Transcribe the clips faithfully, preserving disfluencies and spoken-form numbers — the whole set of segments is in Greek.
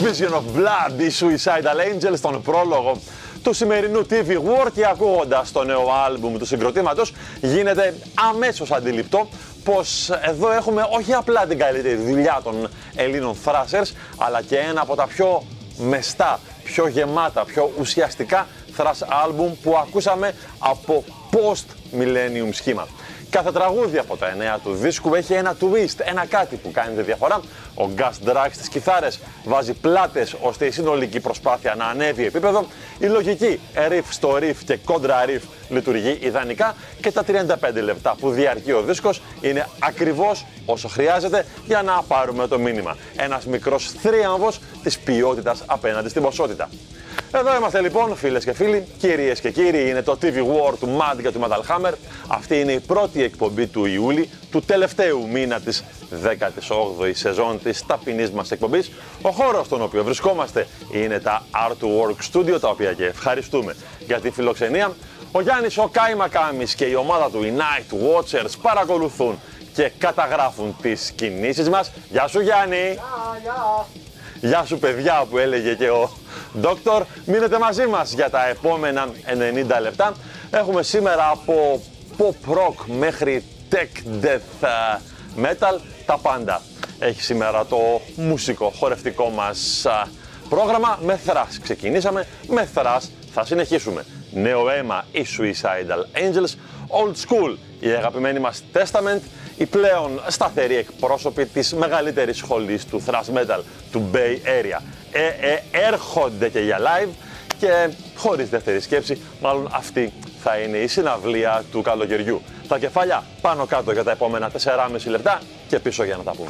Vision of Blood, οι Suicidal Angels, στον πρόλογο του σημερινού τι βι War, και ακούγοντας το νέο άλμπουμ του συγκροτήματος γίνεται αμέσως αντιληπτό πως εδώ έχουμε όχι απλά την καλύτερη δουλειά των Ελλήνων thrashers, αλλά και ένα από τα πιο μεστά, πιο γεμάτα, πιο ουσιαστικά thrash άλμπουμ που ακούσαμε από post-millennium σχήμα. Κάθε τραγούδι από τα εννέα του δίσκου έχει ένα twist, ένα κάτι που κάνει τη διαφορά. Ο Gus Drag στις κιθάρες βάζει πλάτες ώστε η συνολική προσπάθεια να ανέβει επίπεδο. Η λογική riff στο riff και κόντρα riff λειτουργεί ιδανικά και τα τριάντα πέντε λεπτά που διαρκεί ο δίσκος είναι ακριβώς όσο χρειάζεται για να πάρουμε το μήνυμα. Ένας μικρός θρίαμβος της ποιότητας απέναντι στην ποσότητα. Εδώ είμαστε λοιπόν, φίλες και φίλοι, κυρίες και κύριοι, είναι το τι βι War του Mad και του Metal Hammer. Αυτή είναι η πρώτη εκπομπή του Ιούλη, του τελευταίου μήνα της δέκατης όγδοης σεζόν της ταπεινής μας εκπομπής. Ο χώρος στον οποίο βρισκόμαστε είναι τα Artwork Studio, τα οποία και ευχαριστούμε για τη φιλοξενία. Ο Γιάννης ο Καϊμακάμης και η ομάδα του, οι Night Watchers, παρακολουθούν και καταγράφουν τις κινήσεις μας. Γεια σου Γιάννη! Γεια, γεια! Γεια σου παιδιά, που έλεγε και ο Ντόκτορ. Μείνετε μαζί μας για τα επόμενα ενενήντα λεπτά. Έχουμε σήμερα από pop rock μέχρι tech death metal τα πάντα. Έχει σήμερα το μουσικό χορευτικό μας πρόγραμμα με thrash. Ξεκινήσαμε με thrash, θα συνεχίσουμε. Νέο αίμα, οι Suicidal Angels. Old school, η αγαπημένη μας Testament. Οι πλέον σταθεροί εκπρόσωποι της μεγαλύτερης σχολής του thrash metal του Bay Area. Ε, ε, έρχονται και για live και χωρίς δεύτερη σκέψη, μάλλον αυτή θα είναι η συναυλία του καλοκαιριού. Τα κεφάλια πάνω κάτω για τα επόμενα τεσσεράμισι λεπτά και πίσω για να τα πούμε.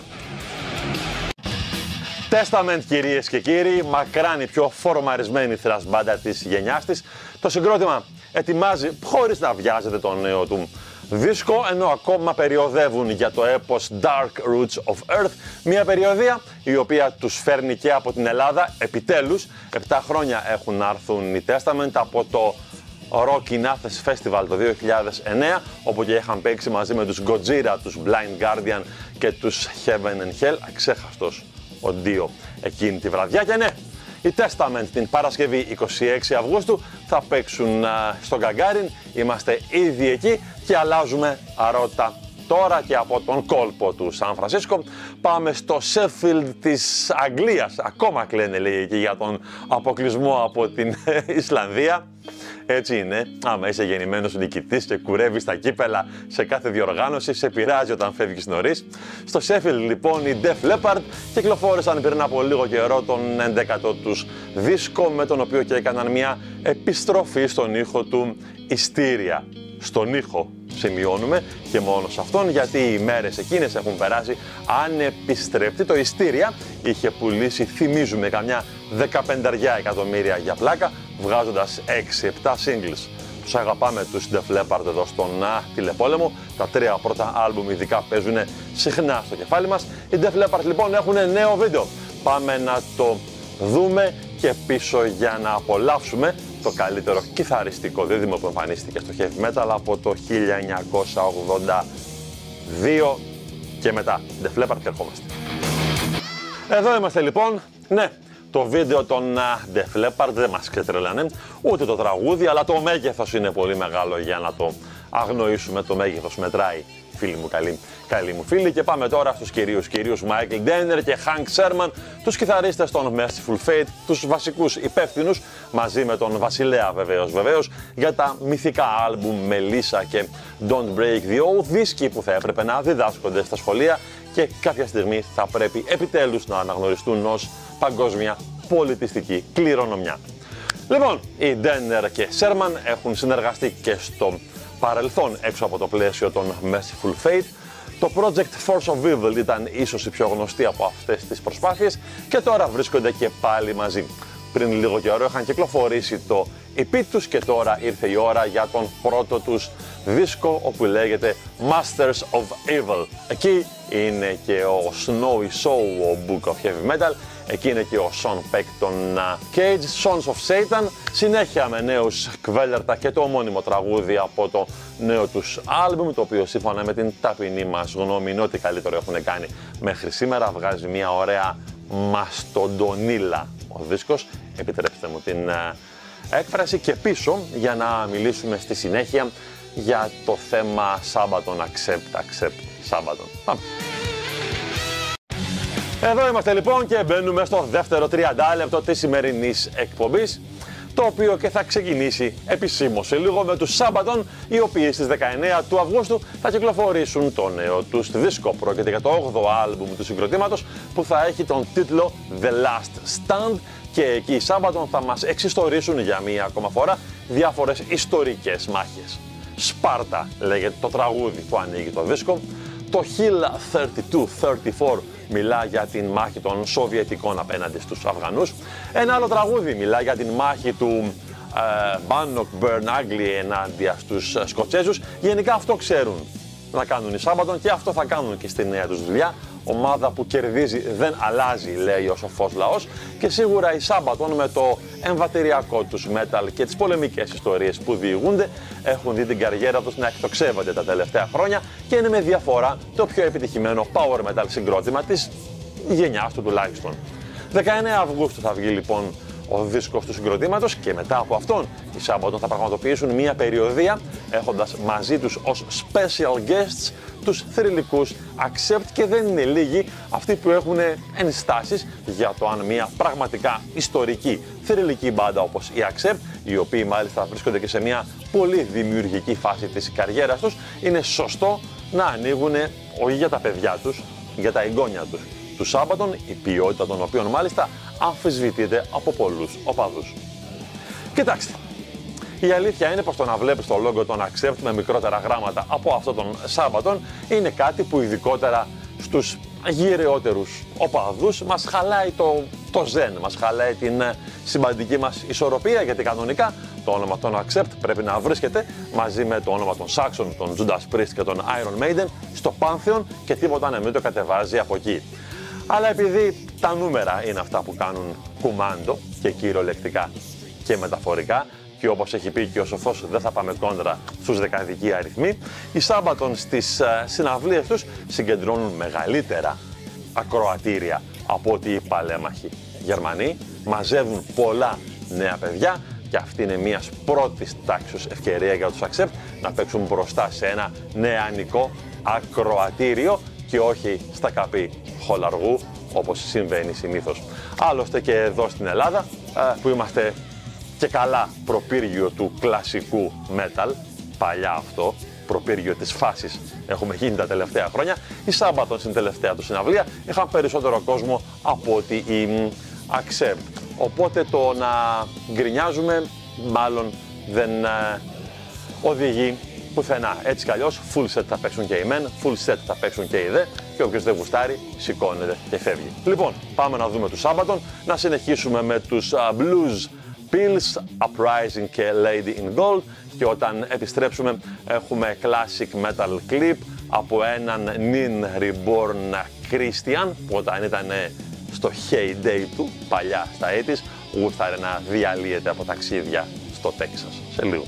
Testament, κυρίες και κύριοι, μακράν η πιο φορμαρισμένη thrash μπάντα της γενιάς της. Το συγκρότημα ετοιμάζει χωρίς να βιάζεται το νέο του δίσκο, ενώ ακόμα περιοδεύουν για το έπος Dark Roots of Earth, μια περιοδία η οποία τους φέρνει και από την Ελλάδα, επιτέλους. Επτά χρόνια έχουν να έρθουν οι Testament από το Rock in Athens Festival το δύο χιλιάδες εννέα, όπου και είχαν παίξει μαζί με τους Gojira, τους Blind Guardian και τους Heaven and Hell, αξέχαστος ο Dio εκείνη τη βραδιά. Και ναι, οι Testament την Παρασκευή είκοσι έξι Αυγούστου θα παίξουν α, στο Γκαγκάριν. Είμαστε ήδη εκεί και αλλάζουμε ρότα τώρα και από τον κόλπο του Σαν Φρανσίσκο. Πάμε στο Sheffield της Αγγλίας. Ακόμα κλαίνε, λέει, εκεί για τον αποκλεισμό από την Ισλανδία. Έτσι είναι. Άμα είσαι γεννημένος νικητής και κουρεύεις τα κύπελα σε κάθε διοργάνωση, σε πειράζει όταν φεύγεις νωρίς. Στο Sheffield λοιπόν οι Def Leppard κυκλοφόρησαν πριν από λίγο καιρό τον ενδέκατο τους δίσκο, με τον οποίο και έκαναν μια επιστροφή στον ήχο του Hysteria. Στον ήχο σημειώνουμε, και μόνο σε αυτόν, γιατί οι μέρες εκείνες έχουν περάσει ανεπιστρεπτή. Το Hysteria είχε πουλήσει, θυμίζουμε, καμιά δεκαπενταριά εκατομμύρια για πλάκα, βγάζοντας έξι επτά singles. Τους αγαπάμε τους Def Leppard εδώ στον α, τηλεπόλεμο. Τα τρία πρώτα άλμπουμ ειδικά παίζουν συχνά στο κεφάλι μας. Οι Def Leppard λοιπόν έχουν νέο βίντεο. Πάμε να το δούμε και πίσω για να απολαύσουμε το καλύτερο κιθαριστικό δίδυμο που εμφανίστηκε στο heavy metal από το χίλια εννιακόσια ογδόντα δύο και μετά. Def Leppard και ερχόμαστε. Εδώ είμαστε λοιπόν. Ναι, το βίντεο των uh, Def Leppard δεν μας ξετρελάνε, ούτε το τραγούδι, αλλά το μέγεθος είναι πολύ μεγάλο για να το αγνοήσουμε. Το μέγεθος μετράει, φίλοι μου, καλοί, καλοί μου φίλοι. Και πάμε τώρα στους κυρίους κυρίους Michael Denner και Hank Sherman, τους κιθαρίστες των Merciful Fate, τους βασικούς υπεύθυνους, μαζί με τον Βασιλέα βεβαίως, βεβαίως, για τα μυθικά άλμπουμ Melissa και Don't Break the Oath, δίσκοι που θα έπρεπε να διδάσκονται στα σχολεία και κάποια στιγμή θα πρέπει επιτέλους να αναγνωριστούν ως παγκόσμια πολιτιστική κληρονομιά. Λοιπόν, οι Denner και Sherman έχουν συνεργαστεί και στο παρελθόν έξω από το πλαίσιο των Merciful Fate. Το project Force of Evil ήταν ίσως η πιο γνωστή από αυτές τις προσπάθειες και τώρα βρίσκονται και πάλι μαζί. Πριν λίγο καιρό είχαν κυκλοφορήσει το ι πι τους και τώρα ήρθε η ώρα για τον πρώτο τους δίσκο, όπου λέγεται Masters of Evil. Εκεί είναι και ο Snowy Soul, ο Book of Heavy Metal. Εκεί είναι και ο Sean Peck των uh, Cage, Sons of Satan. Συνέχεια με νέους κβέλερτα και το ομώνυμο τραγούδι από το νέο τους άλμπουμ, το οποίο σύμφωνα με την ταπεινή μας γνώμη είναι ό,τι καλύτερο έχουν κάνει μέχρι σήμερα. Βγάζει μια ωραία μαστοντονίλα ο δίσκος, επιτρέψτε μου την έκφραση, και πίσω για να μιλήσουμε στη συνέχεια για το θέμα Sabaton, accept, accept, Sabaton. Πάμε. Εδώ είμαστε λοιπόν και μπαίνουμε στο δεύτερο τριάντα λεπτό της σημερινής εκπομπής, το οποίο και θα ξεκινήσει επισήμως σε λίγο με τους Sabaton, οι οποίοι στις δεκαεννέα του Αυγούστου θα κυκλοφορήσουν το νέο τους δίσκο. Πρόκειται για το όγδοο άλμπουμ του συγκροτήματος που θα έχει τον τίτλο The Last Stand, και εκεί οι Sabaton θα μας εξιστορήσουν για μία ακόμα φορά διάφορες ιστορικές μάχες. Σπάρτα λέγεται το τραγούδι που ανοίγει το δίσκο. Το Hill τριάντα δύο τριάντα τέσσερα μιλά για την μάχη των Σοβιετικών απέναντι στους Αφγανούς. Ένα άλλο τραγούδι μιλά για την μάχη του ε, Bannockburn-Aggley ενάντια στους Σκοτσέζους. Γενικά αυτό ξέρουν να κάνουν οι Sabaton και αυτό θα κάνουν και στη νέα τους δουλειά. Ομάδα που κερδίζει δεν αλλάζει, λέει ο σοφός λαός, και σίγουρα οι Sabaton με το εμβατηριακό τους metal και τις πολεμικές ιστορίες που διηγούνται έχουν δει την καριέρα τους να εκτοξεύονται τα τελευταία χρόνια και είναι με διαφορά το πιο επιτυχημένο power metal συγκρότημα της γενιάς του τουλάχιστον. δεκαεννέα Αυγούστου θα βγει λοιπόν ο δίσκος του συγκροτήματος και μετά από αυτόν οι Sabaton θα πραγματοποιήσουν μια περιοδεία έχοντας μαζί τους ως special guests τους θρυλικούς Accept, και δεν είναι λίγοι αυτοί που έχουν ενστάσεις για το αν μια πραγματικά ιστορική θρυλική μπάντα όπως η Accept, οι οποίοι μάλιστα βρίσκονται και σε μια πολύ δημιουργική φάση της καριέρας τους, είναι σωστό να ανοίγουν όχι για τα παιδιά τους, για τα εγγόνια τους, του Sabaton, η ποιότητα των οποίων μάλιστα αμφισβητείται από πολλούς οπαδούς. Κοιτάξτε, η αλήθεια είναι πως το να βλέπεις το logo των Accept με μικρότερα γράμματα από αυτό των Sabaton είναι κάτι που ειδικότερα στους γυρεότερους οπαδούς μας χαλάει το, το ζεν, μας χαλάει την συμπαντική μας ισορροπία, γιατί κανονικά το όνομα των Accept πρέπει να βρίσκεται μαζί με το όνομα των Saxon, των Judas Priest και των Iron Maiden στο Pantheon και τίποτα να μην το κατεβάζει από εκεί. Αλλά επειδή τα νούμερα είναι αυτά που κάνουν κουμάντο και κυριολεκτικά και μεταφορικά, και όπως έχει πει και ο σοφός δεν θα πάμε κόντρα στους δεκαδικοί αριθμοί, οι Sabaton στις uh, συναυλίες τους συγκεντρώνουν μεγαλύτερα ακροατήρια από ότι οι παλέμαχοι Γερμανοί, μαζεύουν πολλά νέα παιδιά και αυτή είναι μια πρώτης τάξης ευκαιρία για τους Accept να παίξουν μπροστά σε ένα νεανικό ακροατήριο και όχι στα καπί χολαργού όπως συμβαίνει συνήθως. Άλλωστε και εδώ στην Ελλάδα που είμαστε και καλά προπύργιο του κλασικού metal, παλιά αυτό, προπύργιο της φάσης έχουμε γίνει τα τελευταία χρόνια, οι Sabaton στην τελευταία του συναυλία είχαν περισσότερο κόσμο από ότι οι Accept. Οπότε το να γκρινιάζουμε μάλλον δεν ε, οδηγεί πουθενά. Έτσι κι αλλιώς full set θα παίξουν και οι μεν, full set θα παίξουν και οι δε και όποιος δεν γουστάρει σηκώνεται και φεύγει. Λοιπόν, πάμε να δούμε τους Sabaton, να συνεχίσουμε με τους uh, Blues Pills, Uprising και Lady in Gold, και όταν επιστρέψουμε έχουμε classic metal clip από έναν Nin Reborn Christian που όταν ήταν στο heyday του, παλιά στα ογδόντα, γούσταρε να διαλύεται από ταξίδια στο Τέξας. Σε λίγο.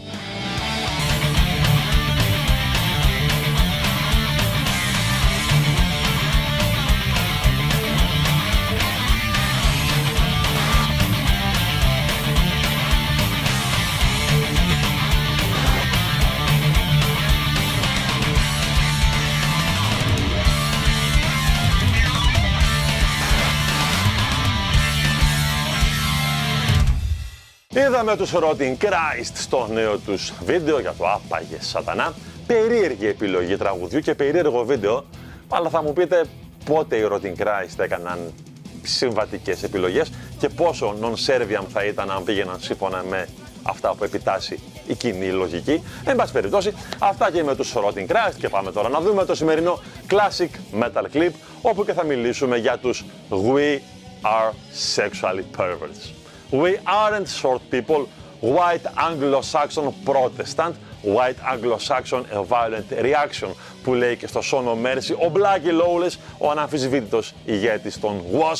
Είδαμε τους Rotting Christ στο νέο τους βίντεο για το «Άπαγε σατανά». Περίεργη επιλογή τραγουδιού και περίεργο βίντεο, αλλά θα μου πείτε πότε οι Rotting Christ έκαναν συμβατικές επιλογές και πόσο non-serviam θα ήταν αν πήγαιναν σύμφωνα με αυτά που επιτάσσει η κοινή λογική. Εν πάση περιπτώσει, αυτά και με τους Rotting Christ, και πάμε τώρα να δούμε το σημερινό classic metal clip, όπου και θα μιλήσουμε για τους We Are Sexually Perverts. We aren't short people, white Anglo-Saxon Protestant, white Anglo-Saxon a violent reaction, που λέει και στο Son of Mercy ο Blackie Lawless, ο αναμφισβήτητος ηγέτης των Wasp,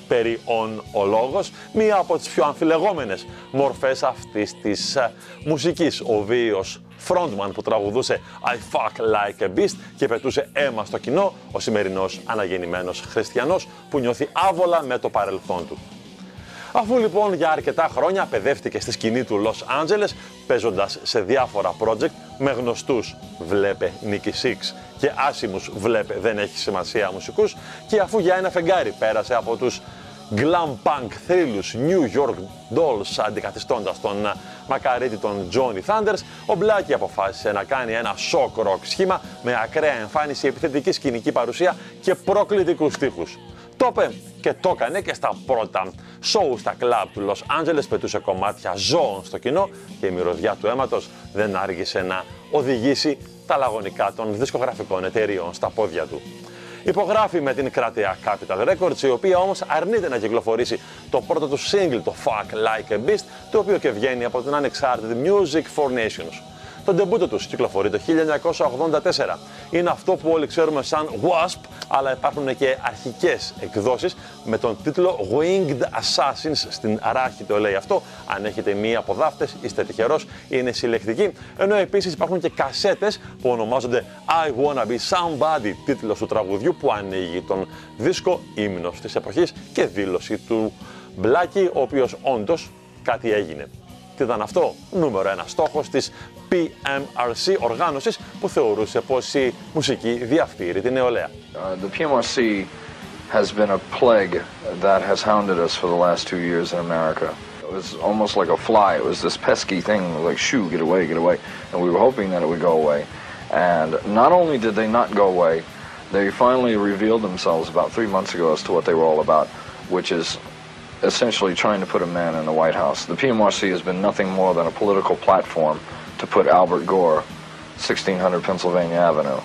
περιών ο λόγος, μία από τις πιο αμφιλεγόμενες μορφές αυτής της uh, μουσικής. Ο βίος frontman που τραγουδούσε I fuck like a beast και πετούσε αίμα στο κοινό, ο σημερινός αναγεννημένος χριστιανός που νιώθει άβολα με το παρελθόν του. Αφού λοιπόν για αρκετά χρόνια παιδεύτηκε στη σκηνή του Λος Άντζελες, παίζοντας σε διάφορα project με γνωστούς βλέπε Nicky Six και άσημους βλέπε δεν έχει σημασία μουσικούς, και αφού για ένα φεγγάρι πέρασε από τους glam punk θρύλους New York Dolls αντικαθιστώντας τον μακαρίτη των Johnny Thunders, ο Blackie αποφάσισε να κάνει ένα shock rock σχήμα με ακραία εμφάνιση, επιθετική σκηνική παρουσία και προκλητικούς στίχους. Το είπε και το έκανε και στα πρώτα show στα κλαμπ του Λος Άντζελες, πετούσε κομμάτια ζώων στο κοινό και η μυρωδιά του αίματος δεν άργησε να οδηγήσει τα λαγωνικά των δισκογραφικών εταιριών στα πόδια του. Υπογράφει με την κρατεά Capitol Records, η οποία όμως αρνείται να κυκλοφορήσει το πρώτο του single, το Fuck Like a Beast, το οποίο και βγαίνει από την ανεξάρτητη Music for Nations. Το ντεμπούτο τους κυκλοφορεί το χίλια εννιακόσια ογδόντα τέσσερα. Είναι αυτό που όλοι ξέρουμε σαν Wasp, αλλά υπάρχουν και αρχικές εκδόσεις με τον τίτλο Winged Assassins. Στην αράχη το λέει αυτό. Αν έχετε μία από δάφτες, είστε τυχερός, είναι συλλεκτική. Ενώ επίσης υπάρχουν και κασέτες που ονομάζονται I Wanna Be Somebody, τίτλος του τραγουδιού που ανοίγει τον δίσκο, ύμνος της εποχής και δήλωση του Blackie, ο οποίος όντως κάτι έγινε. Τι ήταν αυτό? Νούμερο ένα στόχος της πι εμ αρ σι, οργάνωσης που θεωρούσε πως η μουσική διαφθείρει την νεολαία. Uh, the πι εμ αρ σι has been a plague that has hounded us for the last two years in America. It was almost like a fly. It was this pesky thing, like, shoo, get away, get away. And we were hoping that it would go away. And not only did they not go away, they finally revealed themselves about three months ago as to what they were all about, which is essentially trying to put a man in the White House. The πι εμ αρ σι has been nothing more than a political platform to put Albert Gore, sixteen hundred Pennsylvania Avenue.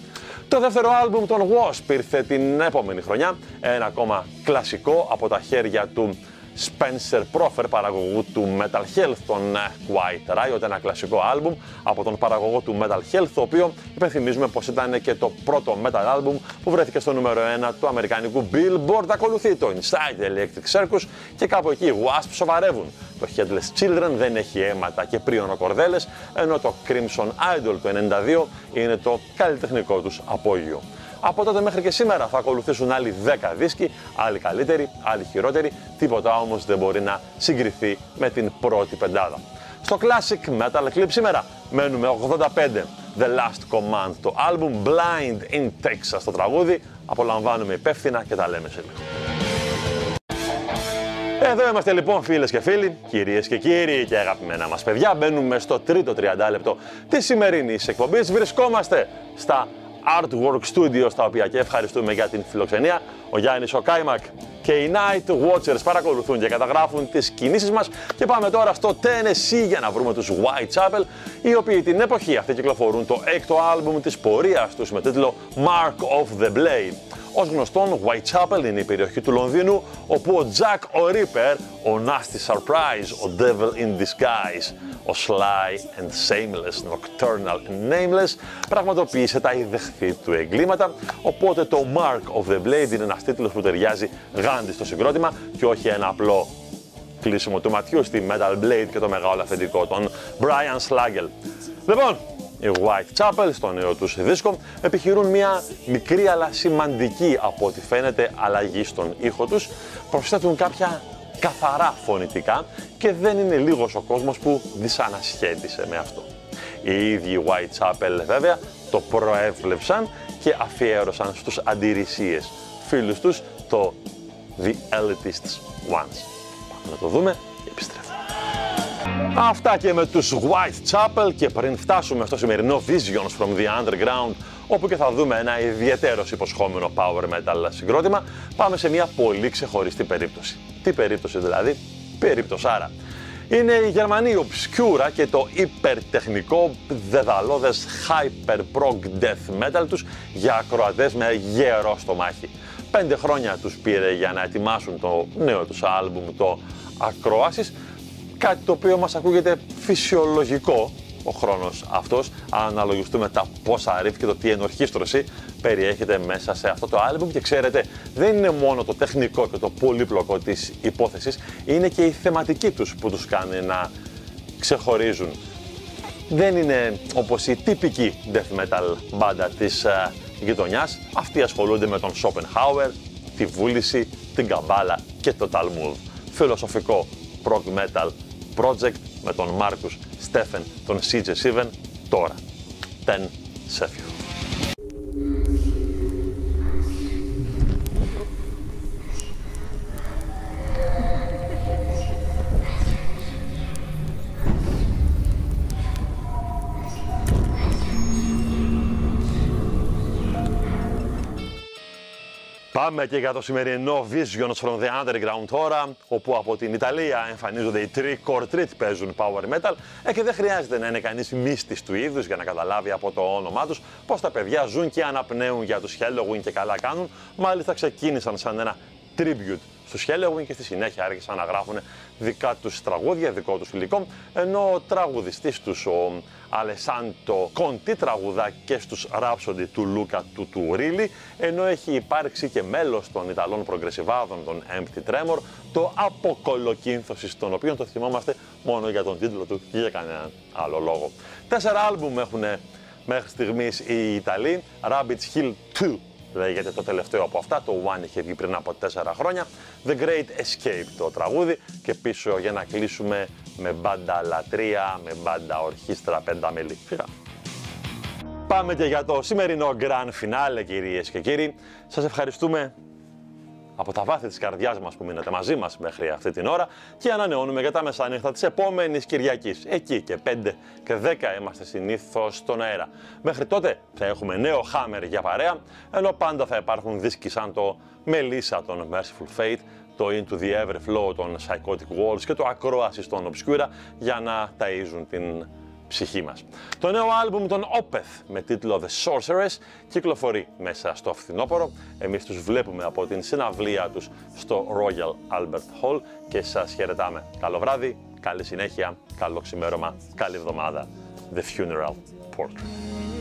Το δεύτερο άλμπουμ των Wasp ήρθε την επόμενη χρονιά, ένα ακόμα κλασικό από τα χέρια του Spencer Proffer, παραγωγού του Metal Health, τον Quiet Riot, ένα κλασικό άλμπουμ από τον παραγωγό του Metal Health, το οποίο υπενθυμίζουμε πως ήταν και το πρώτο metal άλμπουμ που βρέθηκε στο νούμερο ένα του αμερικανικού Billboard. Ακολουθεί το Inside Electric Circus και κάπου εκεί οι Wasp σοβαρεύουν. Το Headless Children δεν έχει αίματα και πριονοκορδέλες, ενώ το Crimson Idol του ενενήντα δύο είναι το καλλιτεχνικό τους απόγειο. Από τότε μέχρι και σήμερα θα ακολουθήσουν άλλοι δέκα δίσκοι, άλλοι καλύτεροι, άλλοι χειρότεροι, τίποτα όμως δεν μπορεί να συγκριθεί με την πρώτη πεντάδα. Στο Classic Metal Clip σήμερα μένουμε ογδόντα πέντε, The Last Command, το album Blind in Texas, το τραγούδι, απολαμβάνουμε υπεύθυνα και τα λέμε σε λίγο. Εδώ είμαστε λοιπόν φίλες και φίλοι, κυρίες και κύριοι και αγαπημένα μας παιδιά, μπαίνουμε στο τρίτο τριάντα λεπτό της σημερινής εκπομπής, βρισκόμαστε στα Artwork Studios, τα οποία και ευχαριστούμε για την φιλοξενία. Ο Γιάννης ο Κάιμακ και οι Night Watchers παρακολουθούν και καταγράφουν τις κινήσεις μας και πάμε τώρα στο Tennessee για να βρούμε τους Whitechapel, οι οποίοι την εποχή αυτή κυκλοφορούν το έκτο άλμπουμ της πορείας τους με τίτλο Mark of the Blade. Ως γνωστόν, Whitechapel είναι η περιοχή του Λονδίνου όπου ο Jack ο Ripper, ο Nasty Surprise, ο Devil in Disguise, ο Sly and Shameless, Nocturnal and Nameless πραγματοποίησε τα ιδεχθή του εγκλήματα, οπότε το Mark of the Blade είναι ένας τίτλος που ταιριάζει γάντι στο συγκρότημα και όχι ένα απλό κλείσιμο του ματιού στη Metal Blade και το μεγάλο αφεντικό των Brian Slagel. Λοιπόν, οι Whitechapel στο νέο τους δίσκο επιχειρούν μια μικρή αλλά σημαντική από ό,τι φαίνεται αλλαγή στον ήχο τους, προσθέτουν κάποια καθαρά φωνητικά και δεν είναι λίγος ο κόσμος που δυσανασχέτισε με αυτό. Οι ίδιοι Whitechapel βέβαια το προέβλεψαν και αφιέρωσαν στους αντιρρησίες φίλους τους το The Elitists Ones. Πάμε να το δούμε και επιστρέφουμε. Αυτά και με τους Whitechapel και πριν φτάσουμε στο σημερινό Visions from the Underground, όπου και θα δούμε ένα ιδιαίτερος υποσχόμενο power metal συγκρότημα, πάμε σε μια πολύ ξεχωριστή περίπτωση. Τι περίπτωση δηλαδή? Περίπτωσάρα. Είναι η Γερμανή Obscura και το υπερτεχνικό δεδαλώδες hyper prog death metal τους για ακροατές με γερό στομάχι. Πέντε χρόνια τους πήρε για να ετοιμάσουν το νέο τους άλμπουμ, το Acroasis, κάτι το οποίο μας ακούγεται φυσιολογικό ο χρόνος αυτός, αν αναλογιστούμε τα πόσα ριφ και το τι ενορχήστρωση περιέχεται μέσα σε αυτό το άλμπουμ. Και ξέρετε, δεν είναι μόνο το τεχνικό και το πολύπλοκο της υπόθεσης, είναι και η θεματική τους που τους κάνει να ξεχωρίζουν. Δεν είναι όπως η τυπική death metal μπάντα της uh, γειτονιάς. Αυτοί ασχολούνται με τον Schopenhauer, τη βούληση, την καμπάλα και το Talmud. Φιλοσοφικό prog metal project με τον Μάρκους Στέφεν, τον σι τζέι Sivan, τώρα. Ten Sheffield. Πάμε και για το σημερινό Visions from the Underground τώρα, όπου από την Ιταλία εμφανίζονται οι Trick or Treat, παίζουν power metal ε, και δεν χρειάζεται να είναι κανείς μύστης του είδους για να καταλάβει από το όνομά τους πως τα παιδιά ζουν και αναπνέουν για τους Halloween και καλά κάνουν. Μάλιστα ξεκίνησαν σαν ένα tribute στους Halloween και στη συνέχεια άρχισαν να γράφουν δικά τους τραγούδια, δικό τους υλικό, ενώ ο τραγουδιστής τους, ο Αλεσάντο Κόντι, τραγουδά και στους Rhapsody του Λούκα του Τουρίλι, ενώ έχει υπάρξει και μέλος των Ιταλών προγκρεσιβάδων, των Empty Tremor, το Αποκολοκύνθωσης, τον οποίο το θυμόμαστε μόνο για τον τίτλο του και για κανέναν άλλο λόγο. Τέσσερα άλμπουμ έχουν μέχρι στιγμής οι Ιταλοί. Rabbit's Hill δύο λέγεται το τελευταίο από αυτά, το One είχε βγει πριν από τέσσερα χρόνια. The Great Escape το τραγούδι, και πίσω για να κλείσουμε με μπάντα λατρεία, με μπάντα ορχήστρα πενταμελή. Φύγα. Πάμε και για το σημερινό Grand Finale, κυρίες και κύριοι. Σας ευχαριστούμε από τα βάθη της καρδιάς μας που μείνατε μαζί μας μέχρι αυτή την ώρα και ανανεώνουμε για τα μεσάνυχτα της επόμενης Κυριακής. Εκεί και πέντε και δέκα είμαστε συνήθως στον αέρα. Μέχρι τότε θα έχουμε νέο Hammer για παρέα, ενώ πάντα θα υπάρχουν δίσκοι σαν το Melissa των Merciful Fate, το Into the Everflow των Psychotic Walls και το Acroasis των Obscura για να ταΐζουν την ψυχή μας. Το νέο άλμπουμ των Opeth με τίτλο The Sorceress κυκλοφορεί μέσα στο φθινόπωρο. Εμείς τους βλέπουμε από την συναυλία τους στο Royal Albert Hall και σας χαιρετάμε. Καλό βράδυ, καλή συνέχεια, καλό ξημέρωμα, καλή εβδομάδα. The Funeral Portrait.